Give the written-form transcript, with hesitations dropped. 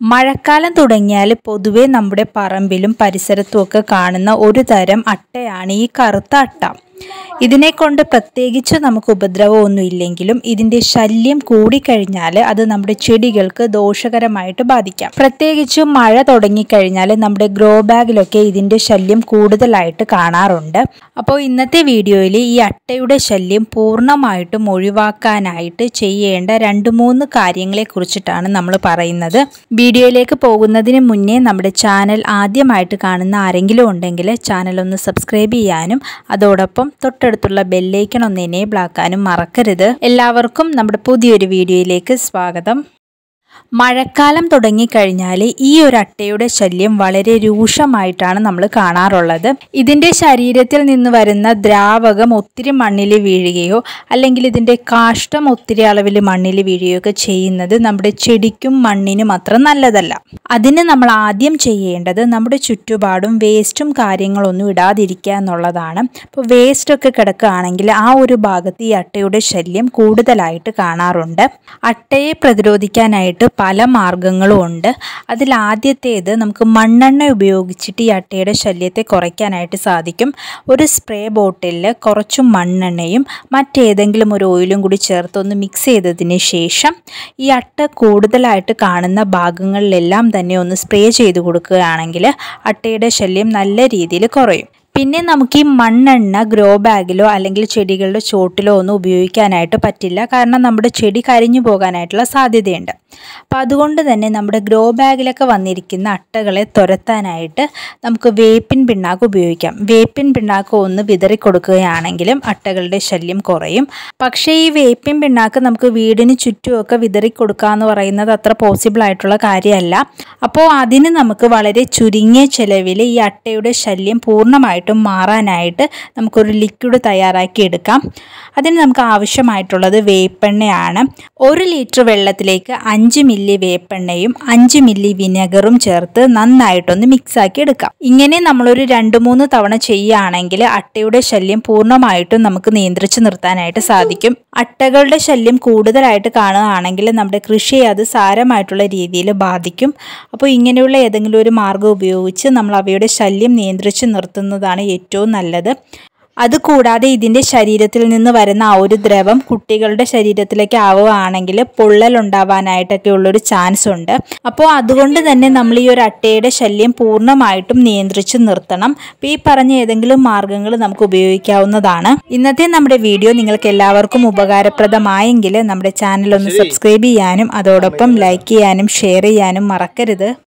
മഴക്കാലം തുടങ്ങിയാൽ പൊതുവെ നമ്മുടെ പറമ്പിലും പരിസരത്തുമൊക്കെ കാണുന്ന ഒരു തരം അട്ടയാണ് ഈ കറുത്ത അട്ട. ഇതിനെക്കൊണ്ട് പ്രത്യേകിച്ച് നമുക്ക് ഉപദ്രവമൊന്നും ഇല്ലെങ്കിലും ഇതിൻ്റെ ശല്യം കൂടിക്കഴിഞ്ഞാൽ അത് നമ്മുടെ ചെടികൾക്ക് ദോഷകരമായിട്ട് ബാധിക്കാം. പ്രത്യേകിച്ചും മഴ തുടങ്ങിക്കഴിഞ്ഞാൽ നമ്മുടെ ഗ്രോ ബാഗിലൊക്കെ ഇതിൻ്റെ ശല്യം കൂടുതലായിട്ട് കാണാറുണ്ട്. അപ്പോൾ ഇന്നത്തെ വീഡിയോയിൽ ഈ അട്ടയുടെ ശല്യം പൂർണ്ണമായിട്ടും ഒഴിവാക്കാനായിട്ട് ചെയ്യേണ്ട 2-3 കാര്യങ്ങളെക്കുറിച്ചിട്ടാണ് നമ്മൾ പറയുന്നത്. വീഡിയോയിലേക്ക് പോകുന്നതിന് മുന്നേ നമ്മുടെ ചാനൽ ആദ്യമായിട്ട് കാണുന്ന ആരെങ്കിലും ഉണ്ടെങ്കിൽ ചാനൽ ഒന്ന് സബ്സ്ക്രൈബ് ചെയ്യാനും അതോടൊപ്പം തൊട്ടടുത്തുള്ള ബെല്ലൈക്കൺ ഒന്ന് എനേബിൾ ആക്കാനും മറക്കരുത്. എല്ലാവർക്കും നമ്മുടെ പുതിയൊരു വീഡിയോയിലേക്ക് സ്വാഗതം. മഴക്കാലം തുടങ്ങിക്കഴിഞ്ഞാൽ ഈ ഒരു അട്ടയുടെ ശല്യം വളരെ രൂക്ഷമായിട്ടാണ് നമ്മൾ കാണാറുള്ളത്. ഇതിൻ്റെ ശരീരത്തിൽ നിന്ന് വരുന്ന ദ്രാവകം ഒത്തിരി മണ്ണിൽ വീഴുകയോ അല്ലെങ്കിൽ ഇതിൻ്റെ കാഷ്ടം ഒത്തിരി അളവിൽ മണ്ണിൽ വീഴുകയോ ഒക്കെ ചെയ്യുന്നത് നമ്മുടെ ചെടിക്കും മണ്ണിനും അത്ര നല്ലതല്ല. അതിന് നമ്മൾ ആദ്യം ചെയ്യേണ്ടത് നമ്മുടെ ചുറ്റുപാടും വേസ്റ്റും കാര്യങ്ങളൊന്നും ഇടാതിരിക്കുക എന്നുള്ളതാണ്. ഇപ്പോൾ വേസ്റ്റൊക്കെ കിടക്കുകയാണെങ്കിൽ ആ ഒരു ഭാഗത്ത് ഈ അട്ടയുടെ ശല്യം കൂടുതലായിട്ട് കാണാറുണ്ട്. അട്ടയെ പ്രതിരോധിക്കാനായിട്ട് പല മാർഗങ്ങളും ഉണ്ട്. അതിലാദ്യത്തേത് നമുക്ക് മണ്ണെണ്ണ ഉപയോഗിച്ചിട്ട് ഈ അട്ടയുടെ ശല്യത്തെ കുറയ്ക്കാനായിട്ട് സാധിക്കും. ഒരു സ്പ്രേ ബോട്ടിലിൽ കുറച്ച് മണ്ണെണ്ണയും മറ്റേതെങ്കിലും ഒരു ഓയിലും കൂടി ചേർത്ത് ഒന്ന് മിക്സ് ചെയ്തതിന് ശേഷം ഈ അട്ട കൂടുതലായിട്ട് കാണുന്ന ഭാഗങ്ങളിലെല്ലാം തന്നെ ഒന്ന് സ്പ്രേ ചെയ്ത് കൊടുക്കുകയാണെങ്കിൽ അട്ടയുടെ ശല്യം നല്ല രീതിയിൽ കുറയും. പിന്നെ നമുക്ക് ഈ മണ്ണെണ്ണ ഗ്രോ ബാഗിലോ അല്ലെങ്കിൽ ചെടികളുടെ ചോട്ടിലോ ഒന്നും ഉപയോഗിക്കാനായിട്ട് പറ്റില്ല. കാരണം നമ്മുടെ ചെടി കരിഞ്ഞു പോകാനായിട്ടുള്ള സാധ്യതയുണ്ട്. അപ്പോൾ അതുകൊണ്ട് തന്നെ നമ്മുടെ ഗ്രോ ബാഗിലൊക്കെ വന്നിരിക്കുന്ന അട്ടകളെ തുരത്താനായിട്ട് നമുക്ക് വേപ്പിൻ പിണ്ണാക്ക് ഉപയോഗിക്കാം. വേപ്പിൻ പിണ്ണാക്ക് ഒന്ന് വിതറി കൊടുക്കുകയാണെങ്കിലും അട്ടകളുടെ ശല്യം കുറയും. പക്ഷേ ഈ വേപ്പിൻ പിണ്ണാക്ക് നമുക്ക് വീടിന് ചുറ്റുമൊക്കെ വിതറി കൊടുക്കുക എന്ന് പറയുന്നത് അത്ര പോസിബിൾ ആയിട്ടുള്ള കാര്യമല്ല. അപ്പോൾ അതിന് നമുക്ക് വളരെ ചുരുങ്ങിയ ചിലവിൽ ഈ അട്ടയുടെ ശല്യം പൂർണ്ണമായിട്ടും മാറാനായിട്ട് നമുക്കൊരു ലിക്വിഡ് തയ്യാറാക്കി എടുക്കാം. അതിന് നമുക്ക് ആവശ്യമായിട്ടുള്ളത് വേപ്പെണ്ണയാണ്. 1 ലിറ്റർ വെള്ളത്തിലേക്ക് 5 മില്ലി വേപ്പെണ്ണയും 5 മില്ലി വിനെഗറും ചേർത്ത് നന്നായിട്ടൊന്ന് മിക്സാക്കി എടുക്കാം. ഇങ്ങനെ നമ്മളൊരു 2-3 തവണ ചെയ്യുകയാണെങ്കിൽ അട്ടയുടെ ശല്യം പൂർണ്ണമായിട്ടും നമുക്ക് നിയന്ത്രിച്ച് നിർത്താനായിട്ട് സാധിക്കും. അട്ടകളുടെ ശല്യം കൂടുതലായിട്ട് കാണുകയാണെങ്കിൽ നമ്മുടെ കൃഷിയെ അത് സാരമായിട്ടുള്ള രീതിയിൽ ബാധിക്കും. അപ്പോൾ ഇങ്ങനെയുള്ള ഏതെങ്കിലും ഒരു മാർഗ്ഗം ഉപയോഗിച്ച് നമ്മൾ അവയുടെ ശല്യം നിയന്ത്രിച്ച് നിർത്തുന്നതാണ് ഏറ്റവും നല്ലത്. അതുകൂടാതെ ഇതിൻ്റെ ശരീരത്തിൽ നിന്ന് വരുന്ന ആ ഒരു ദ്രവം കുട്ടികളുടെ ശരീരത്തിലേക്ക് ആവുകയാണെങ്കിൽ പൊള്ളൽ ഉണ്ടാവാനായിട്ടൊക്കെ ഉള്ളൊരു ചാൻസ് ഉണ്ട്. അപ്പോൾ അതുകൊണ്ട് തന്നെ നമ്മൾ ഈ ഒരു അട്ടയുടെ ശല്യം പൂർണ്ണമായിട്ടും നിയന്ത്രിച്ച് നിർത്തണം. അപ്പോൾ ഈ പറഞ്ഞ ഏതെങ്കിലും മാർഗ്ഗങ്ങൾ നമുക്ക് ഉപയോഗിക്കാവുന്നതാണ്. ഇന്നത്തെ നമ്മുടെ വീഡിയോ നിങ്ങൾക്ക് എല്ലാവർക്കും ഉപകാരപ്രദമായെങ്കിൽ നമ്മുടെ ചാനൽ ഒന്ന് സബ്സ്ക്രൈബ് ചെയ്യാനും അതോടൊപ്പം ലൈക്ക് ചെയ്യാനും ഷെയർ ചെയ്യാനും മറക്കരുത്.